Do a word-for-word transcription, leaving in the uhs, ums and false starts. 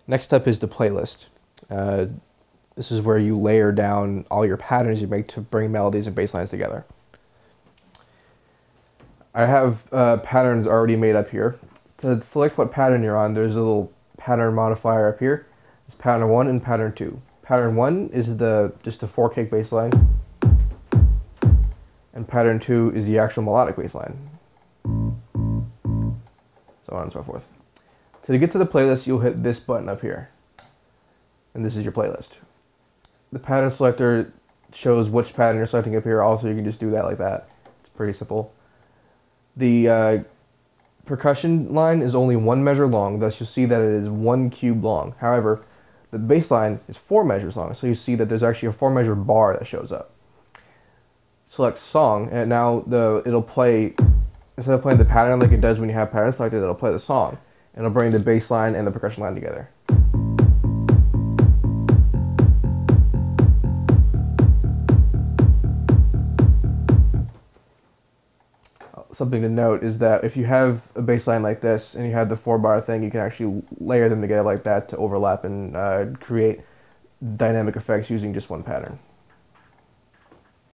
Next up is the playlist. Uh, this is where you layer down all your patterns you make to bring melodies and bass lines together. I have uh, patterns already made up here. To select what pattern you're on, there's a little pattern modifier up here. It's pattern one and pattern two. Pattern one is the just the four kick bass line, and pattern two is the actual melodic bass line. So on and so forth. To get to the playlist, you'll hit this button up here, and this is your playlist. The pattern selector shows which pattern you're selecting up here. Also, you can just do that like that. It's pretty simple. The uh, percussion line is only one measure long, thus you'll see that it is one cube long. However, the bass line is four measures long, so you see that there's actually a four measure bar that shows up. Select song, and now the it'll play, instead of playing the pattern like it does when you have pattern selected, it'll play the song, and it'll bring the bass line and the percussion line together. Something to note is that if you have a bass line like this and you have the four bar thing, you can actually layer them together like that to overlap and uh, create dynamic effects using just one pattern.